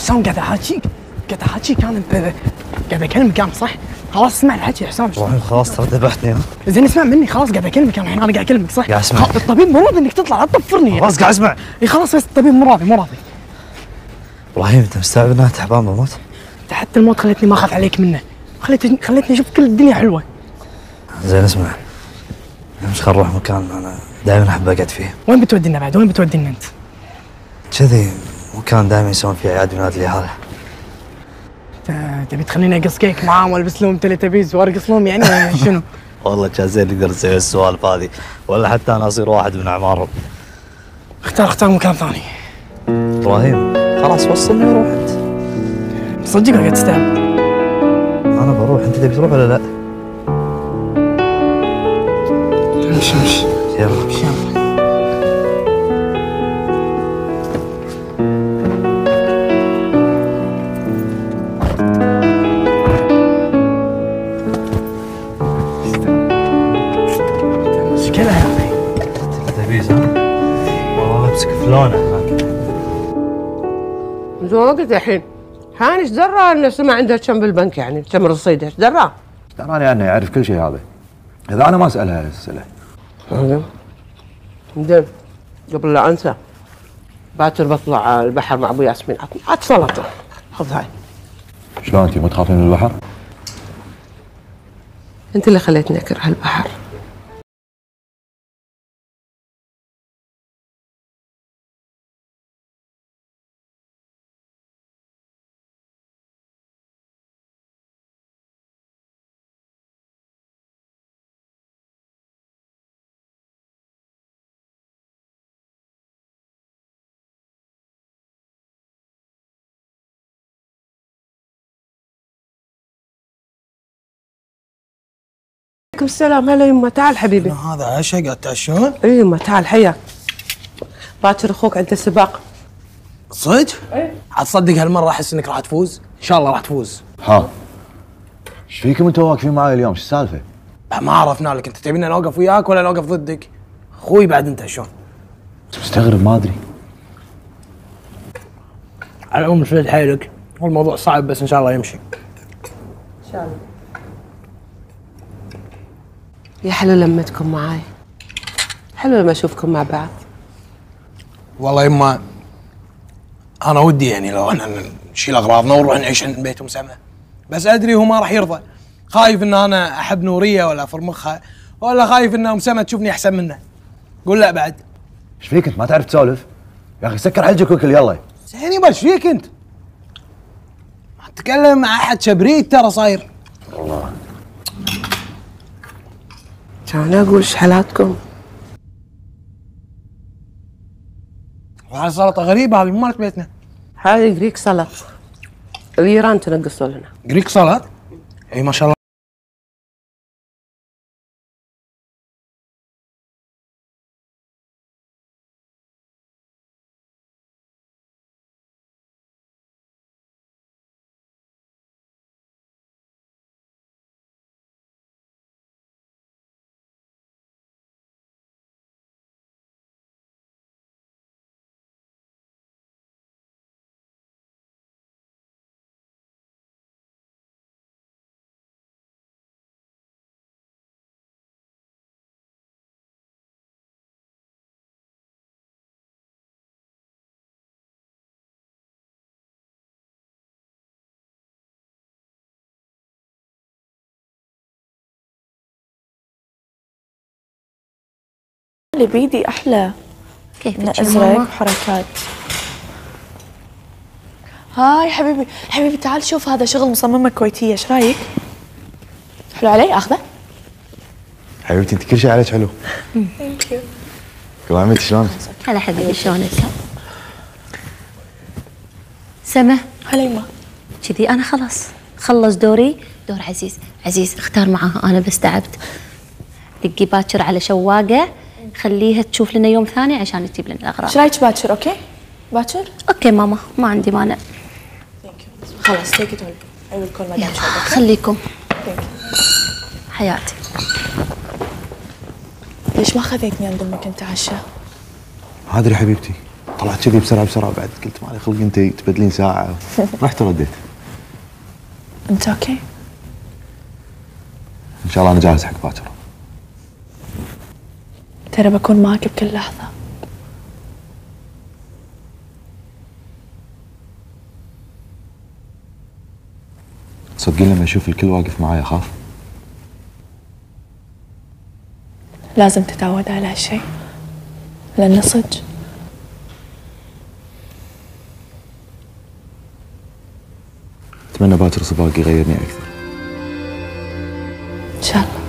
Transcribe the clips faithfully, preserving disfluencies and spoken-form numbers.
حسام قاعد احاكيك قاعد احاكيك انا انت قاعد اكلمك انا صح؟ خلاص اسمع الحكي يا حسام. ابراهيم خلاص ترى ذبحتني. زين اسمع مني خلاص قاعد اكلمك انا الحين انا قاعد اكلمك صح؟ قاعد اسمع. الطبيب مو راضي انك تطلع لا تطفرني. خلاص قاعد اسمع. اي خلاص بس الطبيب مو راضي مو راضي. ابراهيم انت مستوعب انها تعبان بموت؟ انت حتى الموت خليتني ما اخاف عليك منه، خليتني خليتني اشوف كل الدنيا حلوه. زين اسمع، مش خل نروح مكان انا دائما احب اقعد فيه. وين بتودينا بعد؟ وين بتودينا انت؟ كذي مكان دائما يسوون فيه اعياد ميلاد اليهال. تبي تخليني اقص كيك معاهم والبس لهم تليتابيز وارقص لهم يعني شنو؟ والله كان زين نقدر نسوي السوالف هذه، ولا حتى انا اصير واحد من اعمارهم. اختار اختار مكان ثاني. ابراهيم خلاص وصلني وروح انت. صدق قاعد تستهبل. انا بروح، انت تبي تروح ولا لا؟ امشي امشي يلا امشي يلا. مشكلة يا اخي. تلفزيون ها؟ والله بمسك فلونه هناك. زين وقت الحين هاني ايش درى انه سمع عنده كم بالبنك يعني كم رصيده ايش درى؟ دراني انه يعرف كل شيء هذا. اذا انا ما اساله هالاسئله. زين زين قبل لا انسى باكر بطلع البحر مع ابو ياسمين عاد سلطه خذ هاي. شلون انت ما تخافين من البحر؟ انت اللي خليتني اكره البحر. عليكم السلام. هلا يمه تعال حبيبي. هذا عشاء قاعد تعشون؟ اي يمه تعال حياك. باكر اخوك عنده سباق. صدق؟ اي. عاد تصدق هالمره احس انك راح تفوز، ان شاء الله راح تفوز. ها ايش فيكم انتم واقفين معي اليوم؟ ايش السالفه؟ ما عرفنا لك، انت تبينا نوقف وياك ولا نوقف ضدك؟ اخوي بعد انت شلون؟ مستغرب ما ادري. على العموم شد حيلك، هو الموضوع صعب بس ان شاء الله يمشي. ان شاء الله. يا حلو لمتكم معاي. حلو لما اشوفكم مع بعض. والله يما انا ودي يعني لو احنا نشيل اغراضنا ونروح نعيش عند بيت ام سلمى، بس ادري هو ما راح يرضى، خايف ان انا احب نوريه ولا افرمخها، ولا خايف ان ام سلمى تشوفني احسن منه. قول لا بعد. ايش فيك انت ما تعرف تسولف؟ يا اخي سكر حلجك وكل يلا. زين يبا ايش فيك انت؟ ما تتكلم مع احد شبريت ترى صاير. والله كان اقول ايش حالاتكم؟ وهاي سلطه غريبه هذه مو مالت بيتنا. هذه جريك سلط. الايران تنقصوا لنا. جريك سلطه؟ اي ما شاء الله. اللي بيدي احلى. كيف ازرق وحركات. هاي حبيبي حبيبي تعال شوف هذا شغل مصممه كويتيه، ايش رايك؟ حلو علي اخذه؟ حبيبتي انت كل شيء عليك حلو. ثانك يو. كل عمتي شلونك؟ هلا حبيبي شلونك؟ سما هلا يما. كذي انا خلاص خلص دوري، دور عزيز. عزيز اختار معاها، انا بس تعبت. دقي باكر على شواقه، خليها تشوف لنا يوم ثاني عشان تجيب لنا الاغراض. ايش رايك باكر؟ اوكي؟ باكر؟ اوكي ماما ما عندي مانع. ثانك يو. خلاص تيك ات اي ويل كول مدام شوقة. خليكم. ثانك يو. حياتي. ليش ما خذيتني عند امك انت عشاء؟ ما ادري حبيبتي، طلعت كذي بسرعه بسرعه بعد قلت ما لي خلق انت تبدلين ساعه رحت ورديت. انت اوكي؟ ان شاء الله انا جاهز حق باكر. ترى بكون معك بكل لحظة. تصدقين لما اشوف الكل واقف معاي اخاف؟ لازم تتعود على هالشيء لأنه صدق. اتمنى باكر سباق يغيرني اكثر. إن شاء الله.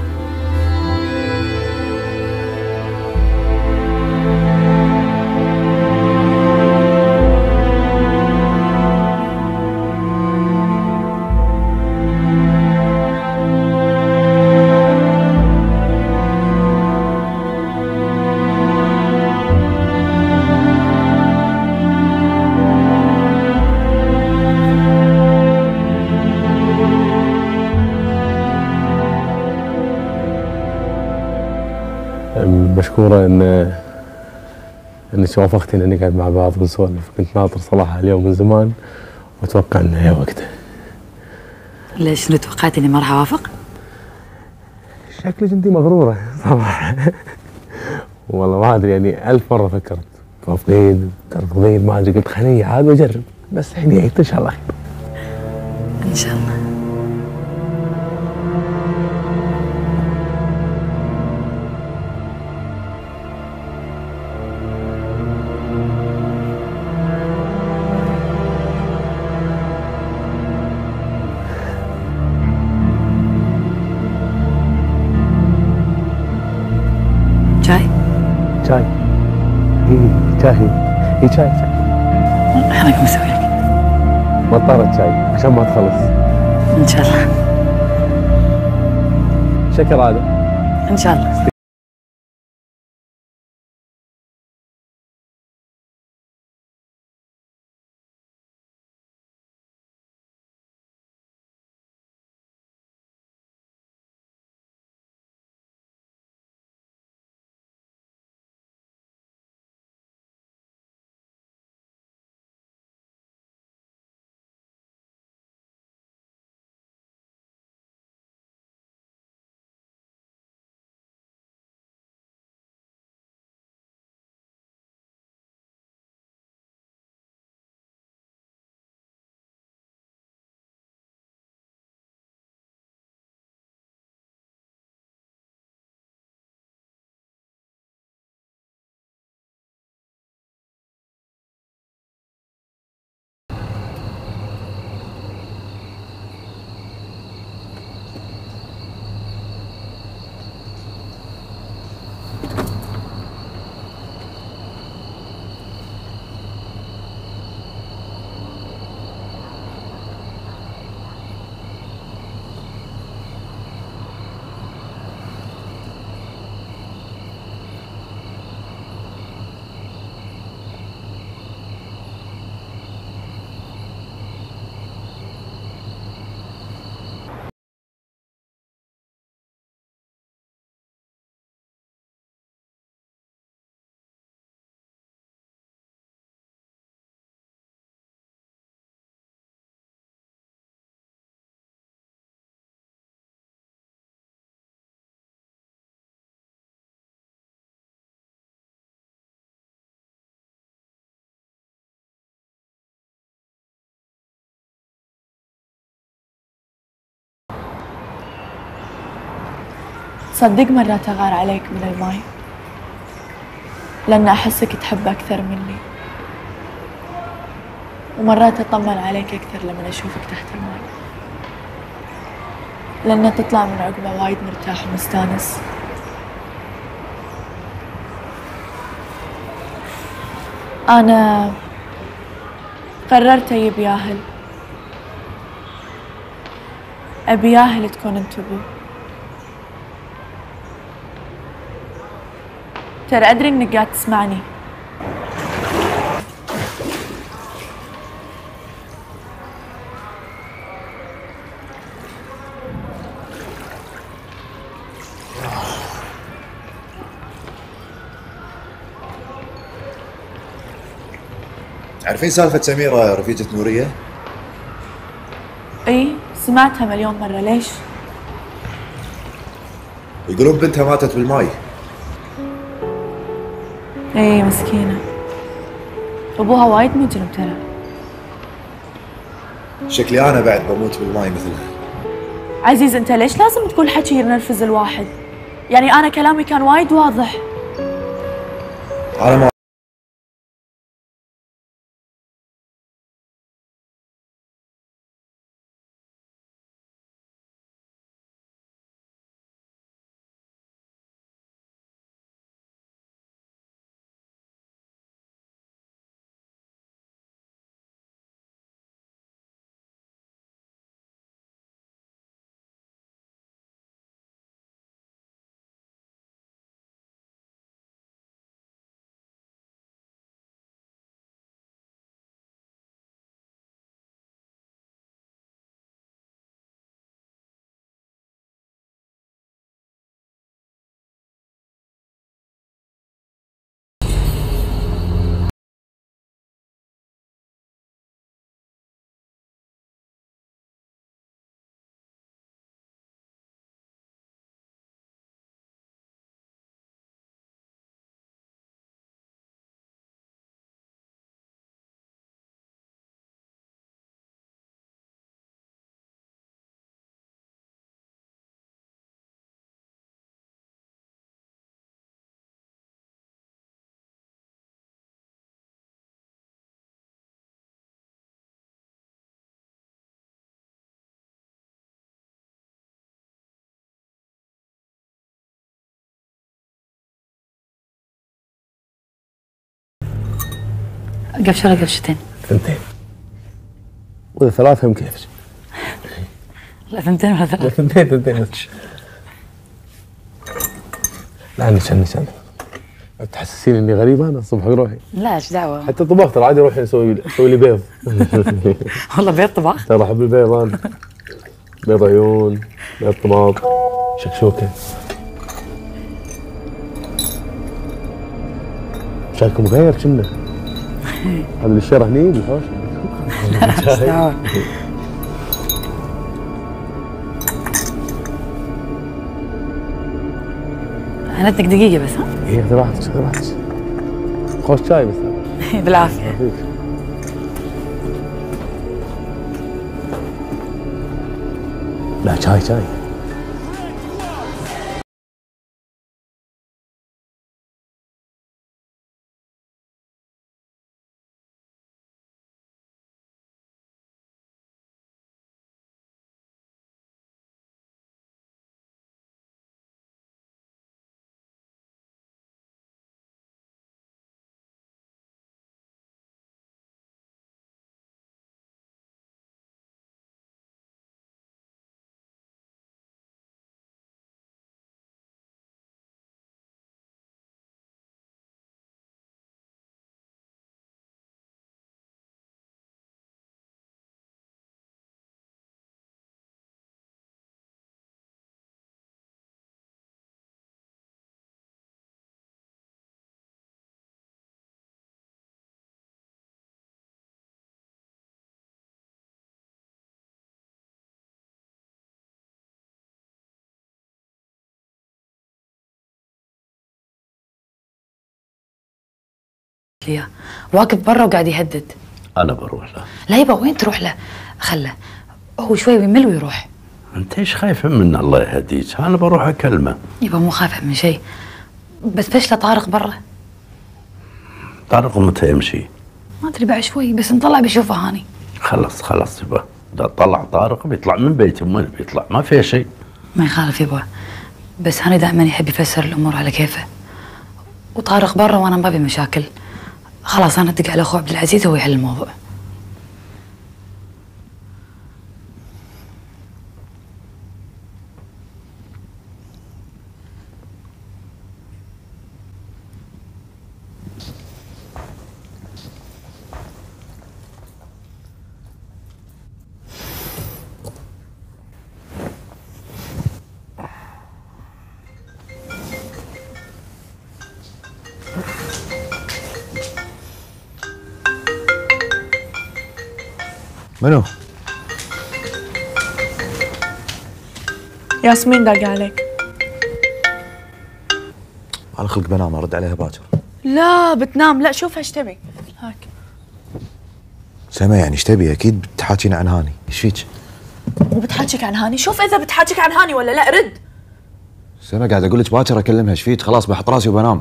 مشكورة ان انك وافقتي ان نقعد مع بعض ونسولف. كنت ناطر صراحة اليوم من زمان واتوقع انه هي وقته. ليش توقعت اني ما راح اوافق؟ شكلك انت مغرورة صراحة. والله ما ادري يعني ألف مرة فكرت توافقين ترفضين ما ادري قلت خليني عاد واجرب بس الحين ان شاء الله خير. ان شاء الله. شاي؟ شاي. اي شاي. اي شاي شاي. انا قاعد اسوي لك. مطارة شاي عشان ما تخلص. ان شاء الله. شكر هذا. ان شاء الله. صدق مرات أغار عليك من الماي لأن أحسك تحب أكثر مني، ومرات أطمن عليك أكثر لما أشوفك تحت الماي لأن تطلع من عقبة وايد مرتاح ومستانس. أنا قررت أجيب ياهل، أبي ياهل تكون انت أبوه. ترى أدري إنك قاعد تسمعني. عارفين سالفة سميرة رفيجة نورية؟ اي سمعتها مليون مرة، ليش؟ يقولون بنتها ماتت بالماي. اي مسكينة، ابوها وايد مجرم ترى. شكلي انا بعد بموت بالماي مثلها. عزيز انت ليش لازم تقول حكي ينرفز الواحد؟ يعني انا كلامي كان وايد واضح. انا ما قفشه ولا قفشتين؟ ثنتين. واذا ثلاثة يمكن يفشل. لا ثنتين ولا ثلاثة؟ ثنتين ثنتين بس. لا نشن نشن. تحسسين اني غريب انا الصبح روحي. لا ايش دعوة. حتى طباخ ترى عادي اروح اسوي اسوي لي بيض. والله بيض طباخ؟ ترى احب البيض انا. بيض عيون، بيض طماط، شكشوكة. شكلكم غير كنا. هذا اللي الشارع هني بالحوش. لا ايش دعوة. هنتك دقيقة بس ها؟ ايه خذ راحتك خذ راحتك. خوش شاي بس. بالعافية. لا شاي شاي. ليه واقف برا وقاعد يهدد. انا بروح له. لا يبا وين تروح له؟ خله هو شوي ويمل ويروح. انت ايش خايفه منه الله يهديك؟ انا بروح اكلمه. يبا مو خايفه من شيء، بس فشله طارق برا. طارق متى يمشي؟ ما ادري بعد شوي بس نطلع بيشوفه هاني. خلص خلص يبا، اذا طلع طارق بيطلع من بيتي، وين بيطلع؟ ما فيها شيء. ما يخالف يبا، بس هاني دائما يحب يفسر الامور على كيفه، وطارق برا وانا ما بي مشاكل. خلاص انا ادق على اخو عبد العزيز هو يحل الموضوع. منو؟ ياسمين داق عليك. على خلق بنام ارد عليها باكر. لا بتنام، لا شوف ايش تبي. هاك سما يعني ايش تبي؟ اكيد بتحاكينا عن هاني، ايش فيك؟ مو بتحاكيك عن هاني، شوف اذا بتحاكيك عن هاني ولا لا، رد. سما قاعد اقول لك باكر اكلمها، ايش فيك؟ خلاص بحط راسي وبنام.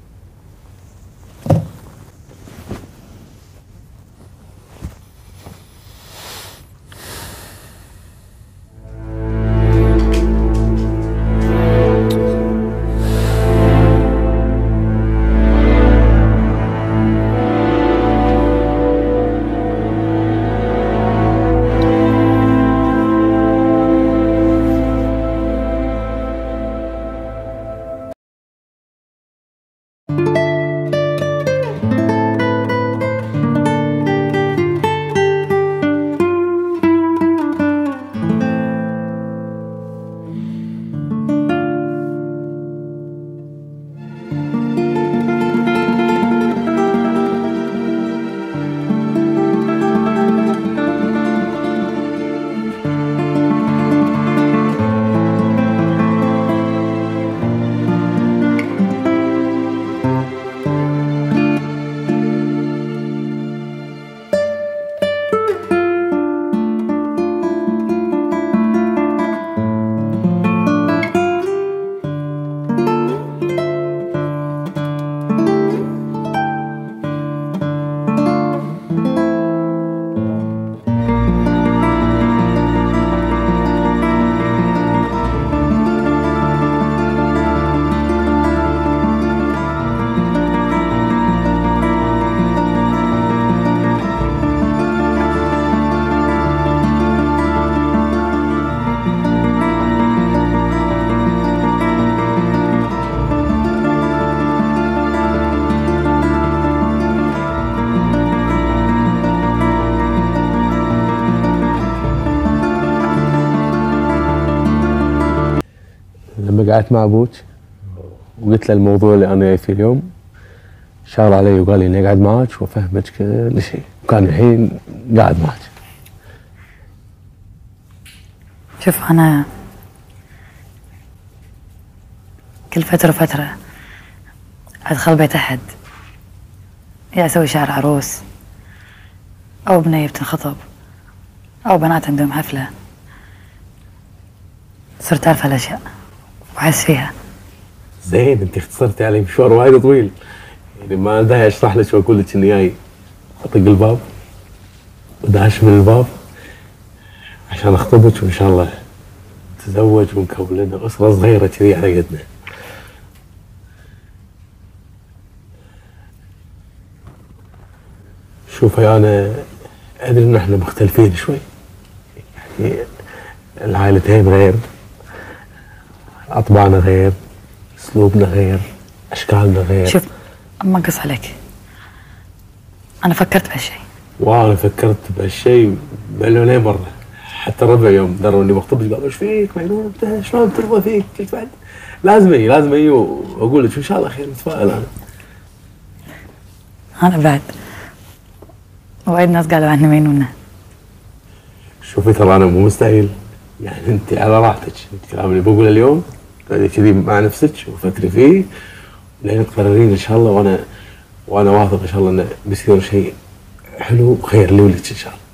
لما قعدت مع ابوك وقلت له الموضوع اللي انا جاي فيه اليوم، شار علي وقال لي اني اقعد معك وافهمك كل شيء، وكان الحين قاعد معك. شوف انا كل فترة فترة ادخل بيت احد، يا اسوي شعر عروس او بنية بتنخطب او بنات عندهم حفلة، صرت اعرف هالاشياء واحس فيها. زين انت اختصرتي علي مشوار وايد طويل، يعني ما داعي اشرح لك واقول لك اني جاي اطق الباب وداش من الباب عشان اخطبك وان شاء الله نتزوج ونكون لنا اسره صغيره كذي على قدنا. شوفي انا ادري ان احنا مختلفين شوي، يعني العائلتين غير، اطباعنا غير، اسلوبنا غير، اشكالنا غير. شوف اما انقص عليك، انا فكرت بهالشيء. وانا فكرت بهالشيء مليونين مره، حتى الربع يوم دروا اني بخطبك قالوا ايش فيك مجنون انت شلون ترضى فيك؟ قلت بعد لازم اجي لازم اجي واقول لك ان شاء الله خير، متفائل انا. انا بعد وايد ناس قالوا عني مجنونه. شوفي ترى انا مو مستحيل، يعني انت على راحتك، الكلام اللي بقوله اليوم تقعدي كذي مع نفسك وفكري فيه لين تقررين ان شاء الله، وانا وانا واثق ان شاء الله انه بيصير شيء حلو وخير لي ولك ان شاء الله.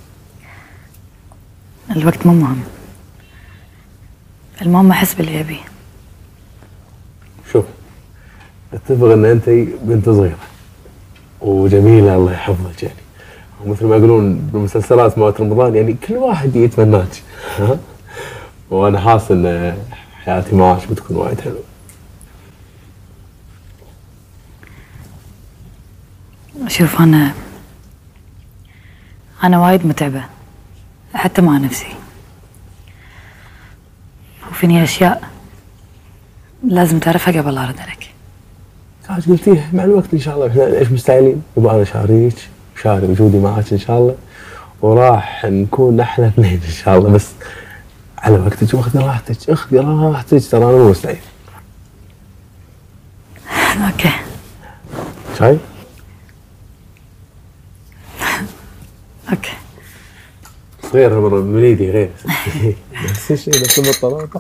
الوقت مو مهم، المهم احس باللي ابيه. شوف اتفق ان انت بنت صغيره وجميله الله يحفظك، يعني ومثل ما يقولون بالمسلسلات مالت رمضان يعني كل واحد يتمناك، ها؟ وانا حاسس ان حياتي معك بتكون وايد حلوه. شوف انا انا وايد متعبه حتى مع نفسي، وفيني اشياء لازم تعرفها قبل لا ارد عليك. عاد قلتيه مع الوقت ان شاء الله، احنا ايش مستعجلين؟ يبقى انا شاريك وشاري وجودي معك ان شاء الله، وراح نكون احلى اثنين ان شاء الله، بس على وقتك واخذي راحتك، اخذي راحتك، ترى انا مو مستعجل. اوكي. شاي؟ اوكي. غير من ايدي غير نفس الشيء نفس البطارات.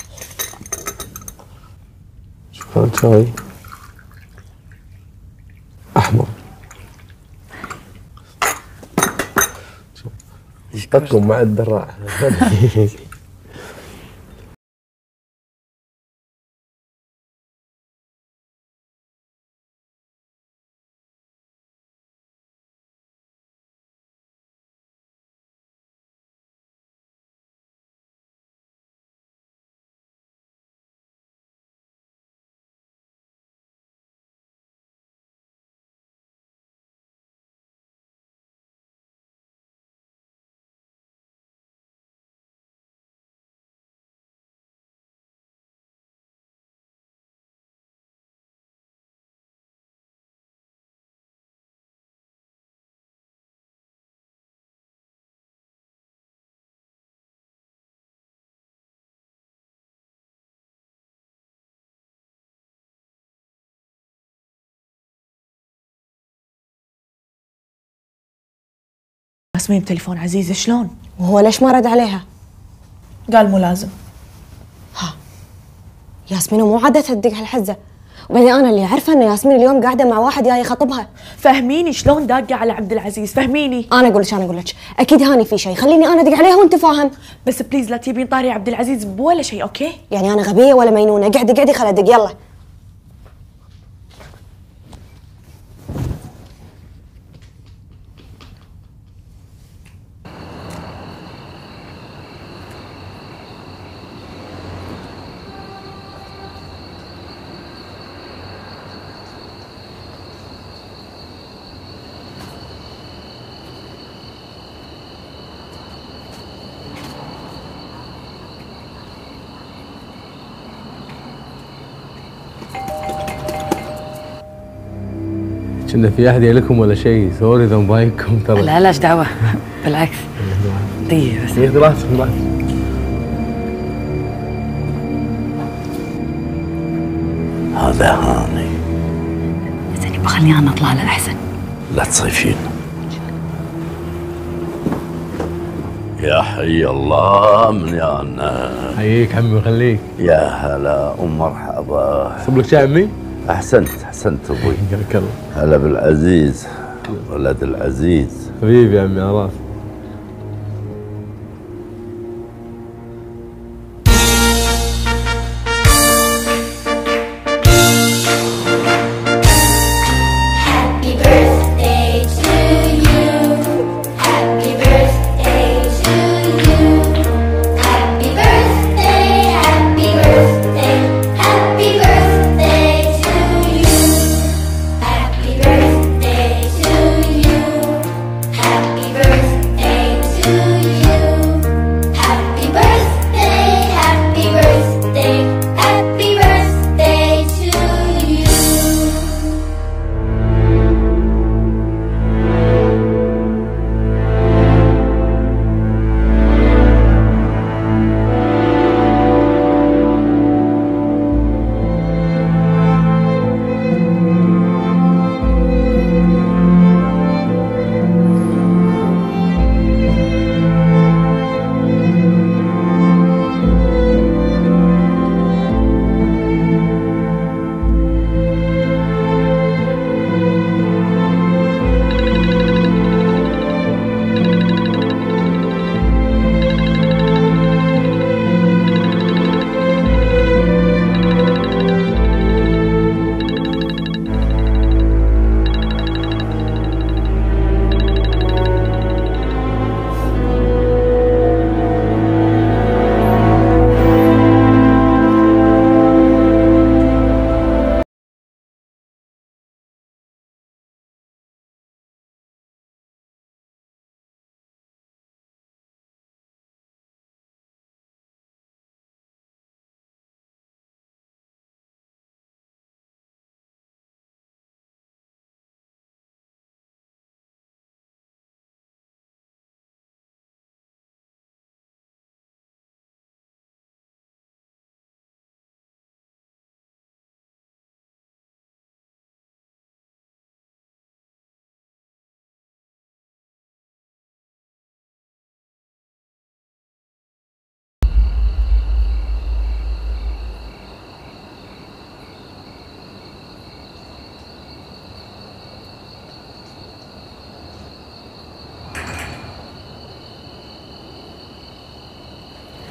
شوف هذا شاي احمر. طقم مع الدراع. ياسمين بتليفون عزيزة شلون؟ وهو ليش ما رد عليها؟ قال مو لازم. ها ياسمين مو عادتها تدق هالحزة، وبعدين انا اللي عارفه ان ياسمين اليوم قاعده مع واحد جاي يخطبها. فهميني شلون داقه على عبد العزيز، فهميني. انا اقول لك انا اقول لك اكيد هاني في شيء، خليني انا ادق عليها وانت فاهم. بس بليز لا تجيبين طاري عبد العزيز بولا شيء، اوكي؟ يعني انا غبيه ولا مجنونه؟ قعدي قعدي خل ادق يلا. كنا في احد لكم ولا شيء، سوري اذا مضايقكم ترى. لا لا ايش دعوه، بالعكس دقيقه بس. خذ راحتك راحتك. هذا هاني. زين يبا خليني انا اطلع له احسن. لا تصيفين. يا حي الله من يانا. حييك عمي وخليك. يا هلا ومرحبا. صب لك شاي عمي؟ احسنت احسنت ابوي. حياك الله. هلا بالعزيز ولد العزيز. حبيبي يا عمي على راسي. Happy birthday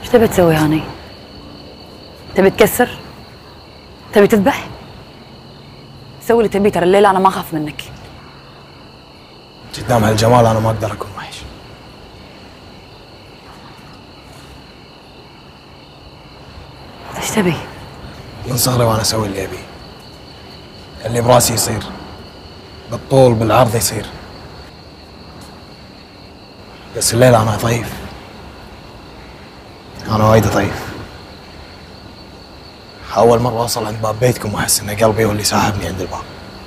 ايش تبي تسوي هاني؟ تبي تكسر؟ تبي تذبح؟ سوي اللي تبيه، ترى الليلة أنا ما أخاف منك. قدام هالجمال انا ما اقدر اكون وحش. ايش تبي؟ من صغري وانا اسوي اللي ابيه. اللي براسي يصير، بالطول بالعرض يصير. بس الليلة انا ضعيف. انا وايد ضعيف. اول مرة اوصل عند باب بيتكم واحس ان قلبي هو اللي ساحبني عند الباب.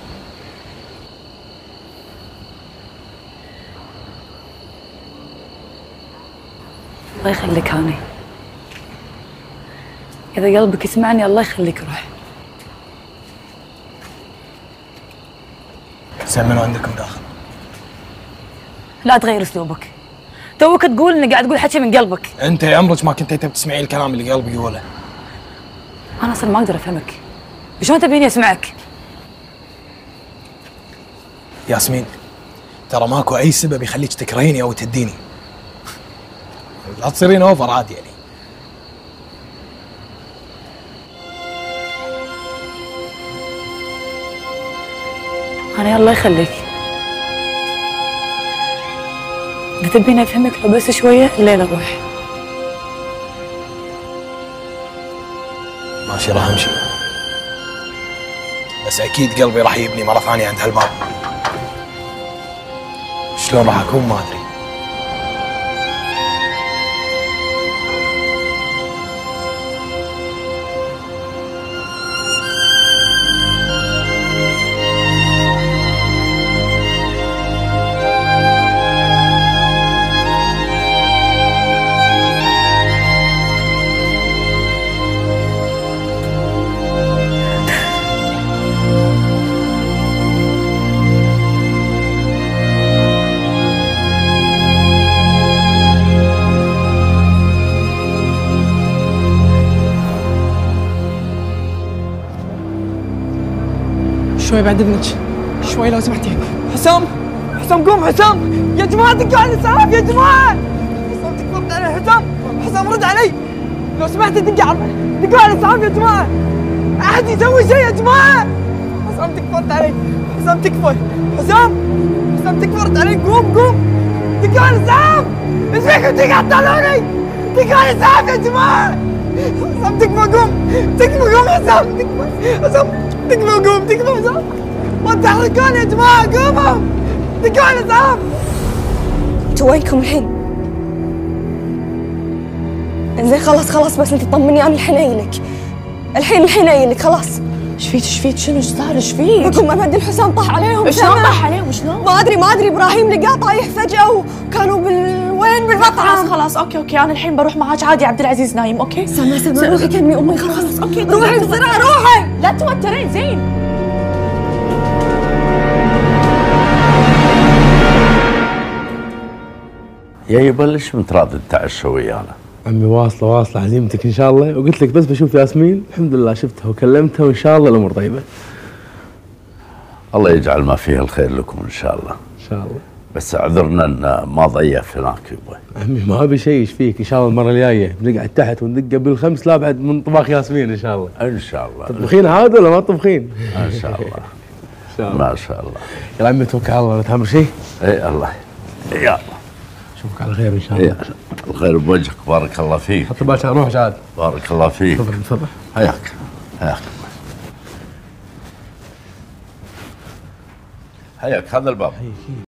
الله يخليك هاني. إذا قلبك يسمعني الله يخليك روح. زين منو عندكم داخل؟ لا تغير أسلوبك. توك تقول إنك قاعد تقول حكي من قلبك. انت يا عمرك ما كنت تبي تسمعين الكلام اللي قلبي يقوله. أنا أصلا ما أقدر أفهمك. شلون تبيني أسمعك؟ ياسمين، ترى ماكو اي سبب يخليك تكرهيني او تهديني. لا تصيرين اوفر عادي يعني. أنا الله يخليك. إذا تبيني أفهمك لو بس شوية الليلة روح. ماشي راح امشي. بس اكيد قلبي راح يبني مرة ثانية عند هالباب. شلون راح اكون ما ادري. شوي بعد اذنك، شوي لو سمحتي. حسام، حسام قوم. حسام يا جماعة دقوا على الإسعاف يا جماعة. حسام تكفرت علي. حسام، حسام رد علي لو سمحتي. دقوا على دقوا على الإسعاف يا جماعة. أحد يسوي شيء يا جماعة. حسام تكفرت علي. حسام تكفى. حسام، حسام تكفرت علي. قوم قوم. دقوا على الإسعاف. ايش فيكم تقطعوني؟ دقوا على الإسعاف يا جماعة. حسام تكفى قوم. تكفى قوم حسام. تكفى حسام. تكفى قوم. تكفى حسام. ما تحركون يا جماعة. قوموا دقوا على الإسعاف. انتوا وينكم الحين؟ انزين خلاص خلاص بس انت طمني. انا الحين اجيلك. الحين الحين اجيلك خلاص. ايش فيك ايش فيك شنو ايش صار ايش فيك؟ بقوم ابدل. حسام طاح عليهم. شلون طاح عليهم شلون؟ ما ادري ما ادري. ابراهيم لقاه طايح فجأة وكانوا بال وين بالمطعم. خلاص خلاص اوكي اوكي انا الحين بروح معاك عادي. عبد العزيز نايم اوكي؟ سما سما روحي كلمي امي. خلاص خلاص اوكي روحي بسرعة روحي. لا توترين زين. يا يبلش متراضي نتعشى ويانا. عمي واصله واصله عزيمتك ان شاء الله. وقلت لك بس بشوف ياسمين. الحمد لله شفتها وكلمتها وان شاء الله الامور طيبه. الله يجعل ما فيه الخير لكم ان شاء الله. ان شاء الله. بس اعذرنا ان ما ضيف هناك يبا. عمي ما ابي شيء. ايش فيك؟ ان شاء الله المره الجايه بنقعد تحت وندق بالخمس لا بعد من طباخ ياسمين ان شاء الله. ان شاء الله. تطبخين عاد ولا ما تطبخين؟ ان شاء الله. ان شاء الله. ما شاء الله. يا عمي توكل على الله. لا تهمر شيء. اي الله. يلا اشوفك على خير ان شاء الله. الخير بوجهك. بارك الله فيك. حط بالك روح عاد. بارك الله فيك. تفضل تفضل. حياك حياك حياك. هذا الباب.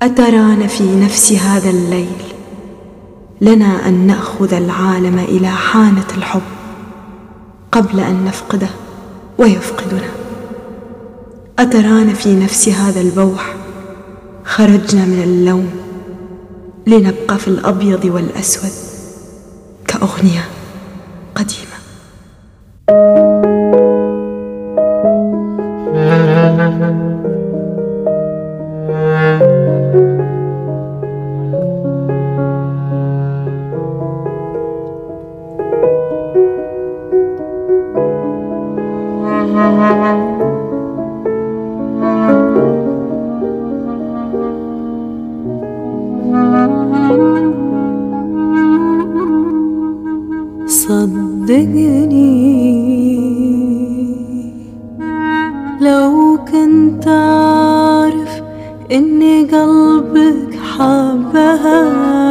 أتران في نفس هذا الليل لنا أن نأخذ العالم إلى حانة الحب قبل أن نفقده ويفقدنا؟ أتران في نفس هذا البوح خرجنا من اللون لنبقى في الأبيض والأسود كأغنية قديمة؟ صدقني لو كنت عارف إن قلبك حبها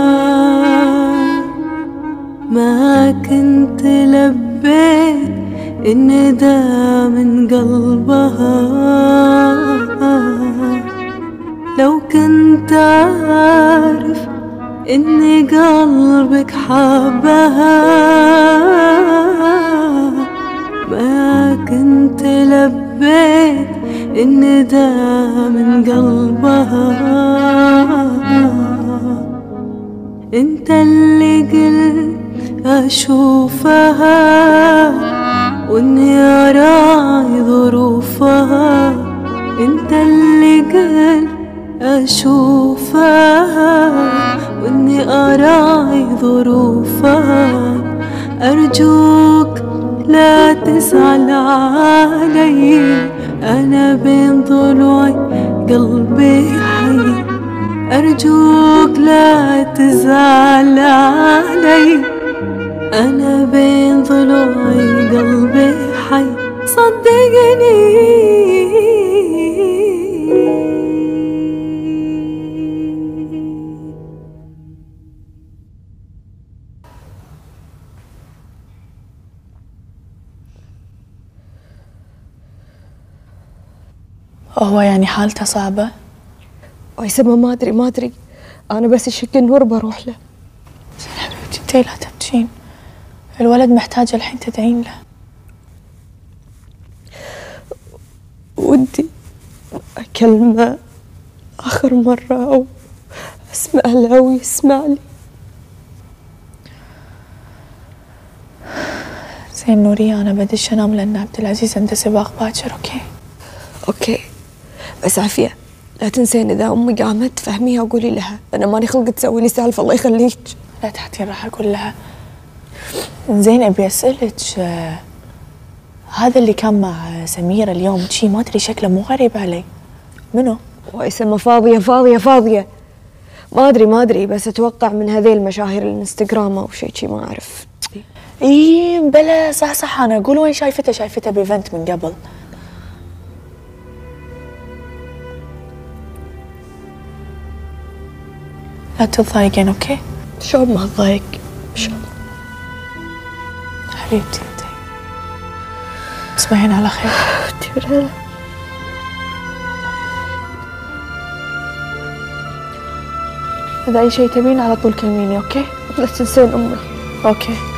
ما كنت لبيت إن دا من قلبها. لو كنت عارف إن قلبك حبها ما كنت لبيت إن دا من قلبها. انت اللي قلت أشوفها وإني أراعي ظروفها. انت اللي قلت أشوفها وإني أراعي ظروفها. أرجوك لا تزعل علي أنا بين ضلوعي قلبي حي. أرجوك لا تزعل علي أنا بين ضلوعي قلبي حي. صدقني هو يعني حالته صعبة؟ ويسمى ما أدري ما أدري أنا بس أشك النور بروح له. زين حبيبتي انتي لا تبكين، الولد محتاج الحين تدعين له. ودي أكلمه آخر مرة أو أسمع له أو يسمع لي. زين نورية أنا بدش أنام لأن عبد العزيز عنده سباق باكر. أوكي أوكي بس عافية لا تنسين إذا أمي قامت فهميها وقولي لها أنا ماني خلقت تسوي لي سالفة الله يخليك. لا تحتين راح أقول لها. زين أبي أسألك آه هذا اللي كان مع سميرة اليوم شي ما أدري شكله مو غريب علي، منو؟ ويسمى فاضية فاضية فاضية ما أدري ما أدري بس أتوقع من هذيل المشاهير الانستغرام أو شيء شي ما أعرف. إيه بلا صح صح أنا أقول وين شايفته شايفته بإيفنت من قبل. لا تتضايقين أوكي؟ شلون ما أتضايق؟ شلون؟ حبيبتي انتي تصبحين على خير. تبرع إذا أي شيء تبين على طول كلميني أوكي؟ لا تنسين أمي. أوكي